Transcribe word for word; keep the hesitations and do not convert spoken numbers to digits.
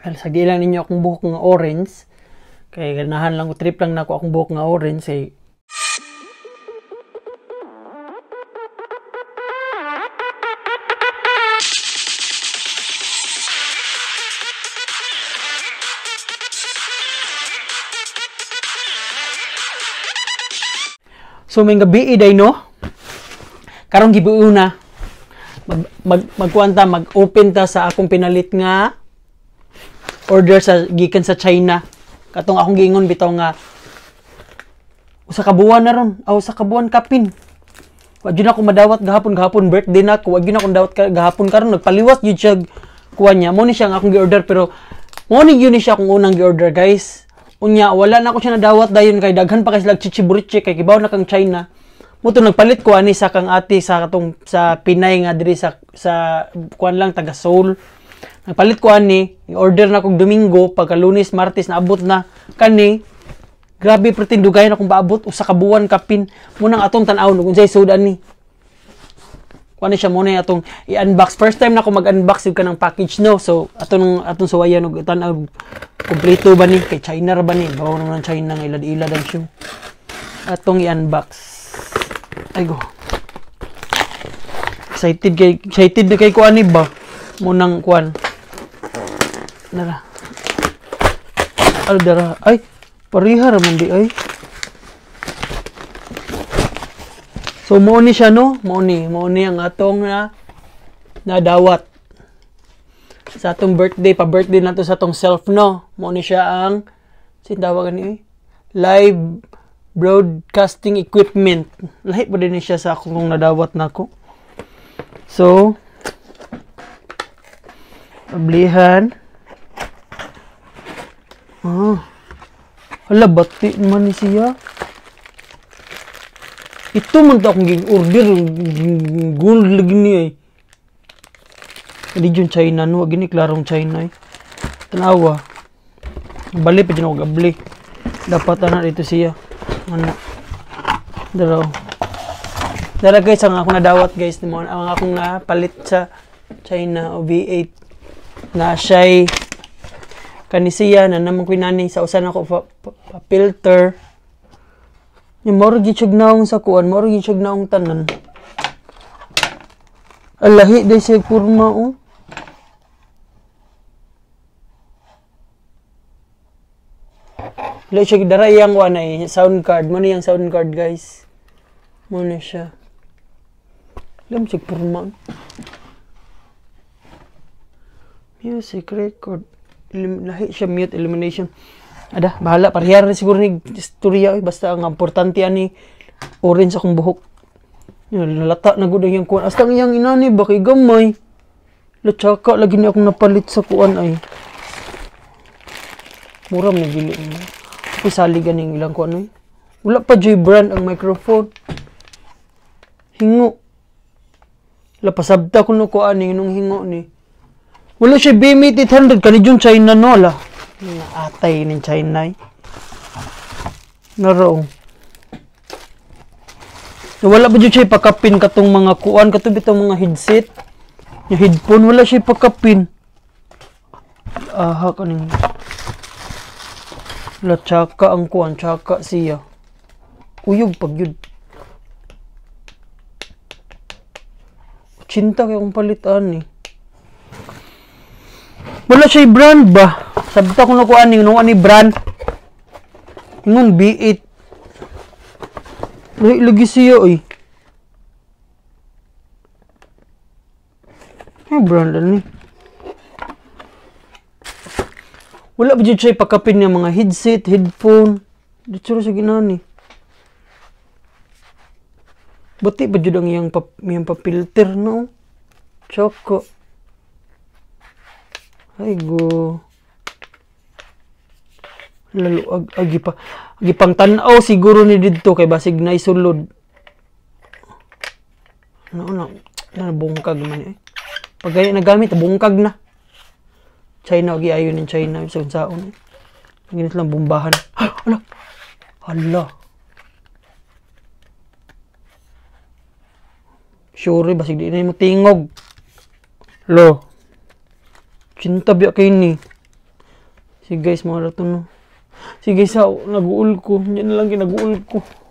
Sa gilang ninyo akong buhok nga orange. Kay ganahan lang ko, trip lang na ako akong buhok nga orange. Kay so may gabi iday no. Karong gibuuna mag mag magkuanta mag-open ta sa akong pinalit nga order sa gikan sa China. Katong akong giingon bitaw nga usa ka buwan na ron, aw usa ka buwan kapin. Wa gyud ako madawat gahapon gahapon birthday na ko, wa gyud ako dawat gahapon karon nagpaliwas gyud siya kuha niya. Mo ni siya nga akong gi-order pero mo ni gyud ni siya akong unang gi-order guys. Unya wala na ako siya nadawat dayon kay daghan pa kay sila chichiburiche kay kibaw na kang China. Mo to nagpalit ko ani sa kang ate sa katong sa Pinay nga diri sa sa kuan lang taga Seoul. Nagpalit ko ani, order na kong Domingo pagka Lunes, Martes naabot na kani. Grabe pretend dugayan akong paabot usa ka buwan kapin. Munang atong tan-aw unsay sud ani. Kuan siya mo na atong i-unbox. First time na ako mag-unbox yung kanang package no. So atong atong suwayan og tan-aw kompleto ba ni kay China ra ba ni? Bawo naman China nga ilad-ilad ang shoe. Atong i-unbox. Ay go. Excited kay excited na kay kuan ni ba? Munang kuan. Nara. Al dara. Ay, parihar man di ay. So mo ni siya no, mo ni, mo ni ang atong na nadawat. Sa atong birthday, pa birthday na to sa atong self no. Mo ni siya ang sindawagan ni live broadcasting equipment. Lahi pa din siya sa akong nadawat nako. So pablihan. Ah. Hala bati man ni siya. Ito man ta akong gi-order gold lagi ni ay. Hindi yun China no, gini klarong China ay. Tanawa. Bali pa dyan ako gabli. Dapat na dito siya. Ano? Daraw. Dara guys, ang akong nadawat guys, ang akong napalit sa China o V eight na siya'y kanisiya na naman ko nani sa usan ako pa, pa, pa filter. Yung moro gitsug naong sa kuan, moro gitsug naong tanan. Alahi day siya kurma oh. Lahi siya dara iyang kuan ay sound card. Mo ni yung sound card guys. Mo na siya. Lam siya kurma. Music record. Elim lahi siya mute elimination. Ada, bahala parehar siguro ni istorya oy basta ang importante ani orange akong buhok. Yan nalata na gud ang kuan. Hasta iyang inani ba kay gamay. Latsaka lagi ni akong napalit sa kuan ay. Mura man gili mo. Pisali ganing ilang kuan oy. Wala pa joy brand ang microphone. Hingo. La pasabta ko no kuan ni nung hingo ni. Wala siya B M eight hundred kanijong China no la. Atay ni China ay. Naro. Wala ba dyan siya ipakapin katong mga kuan katong bitong mga headset. Yung headphone wala siya ipakapin. Aha kaning. La tsaka ang kuan tsaka siya. Uyog pag yun. Cinta kaya kong palitan ni. Eh. Wala siya brand ba? Sabta ko na ko ani, nung ani brand. Ingon B eight. Lagi siya oy. Ay brand ani. Wala ba dyan siya ipakapin niya mga headset, headphone. Dito siya ginani. Bati ba dyan ang iyang, pap iyang papilter no? Tsaka. Ay go. Lalo ag agi pa. Agi pang tan-aw siguro ni didto kay basig na isulod. Ano na, na bungkag man eh. Pag gaya nagamit bungkag na. China agi ayo nin China sa unsaon eh. Ginit lang bombahan. Hala. Hala. Sure basig di na mo tingog. Lo. Cinta biya kay ni. Sige guys, mga rato no. Sige sa, nag-uul ko. Yan na lang ginag-uul ko.